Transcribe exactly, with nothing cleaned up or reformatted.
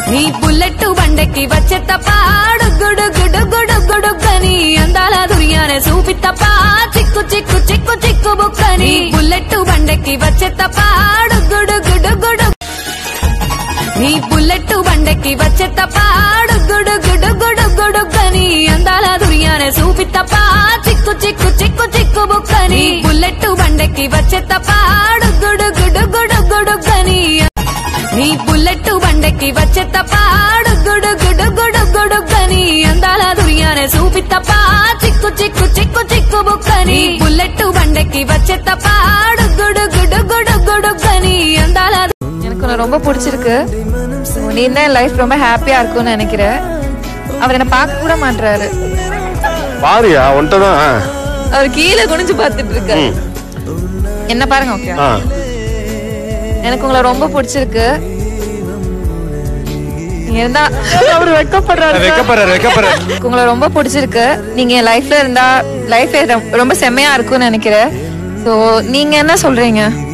నీ బుల్లెట్ బండెక్కి వచ్చే తప్ప గుడు గుడు గుడు గుడుగని అందాల దుర్యానే చూపి తప్ప చిక్కు చిక్కు చిక్కు చిక్కు బుక్కని బుల్లెట్ బండెక్కి వచ్చే తప్ప గుడు గుడు గుడు నీ బుల్లెట్ బండెక్కి వచ్చే తప్ప గుడు గుడు గుడు గుడుగని అందాల దుర్యానే చూపి తప్ప చిక్కు చిక్కు చిక్కు చిక్కు బుక్కని బుల్లెట్ బండెక్కి వచ్చే తప్ప గుడు గుడు గుడు గుడుగని నీ బుల్లెట్ బండెక్కి వచ్చే తప్ప గుడు గుడు గుడు గుడుగని అందాల దుర్యానే చూపి తప్ప చిక్కు చిక్కు చిక్కు చిక్కు బుక్కని బుల్లెట్ బండెక్కి వచ్చే తప్ప గుడు గుడు గుడు గుడుగని అందాల எனக்கு ரொம்ப பிடிச்சிருக்கு. நீ தான் லைஃப் ரொம்ப ஹாப்பியா இருக்கும்னு நினைக்கிறேன். அவர் என்ன பார்க்க கூட மாட்டாரு. பாரியா ஒன்ட்டதான் அவர் கீழே குனிஞ்சு பார்த்துட்டு இருக்காரு. என்ன பாருங்க. ஓகே. எனக்கு உங்களை ரொம்ப பிடிச்சிருக்கு. நீங்க இருந்தா அவர் வெக்கப்படுறாரு. வெக்கப்படுறாரு வெக்கப்படுறாரு. உங்களை ரொம்ப பிடிச்சிருக்கு. நீங்க லைஃப்ல இருந்தா லைஃப் ரொம்ப செம்மையா இருக்கும்னு நினைக்கிறேன். சோ நீங்க என்ன சொல்றீங்க?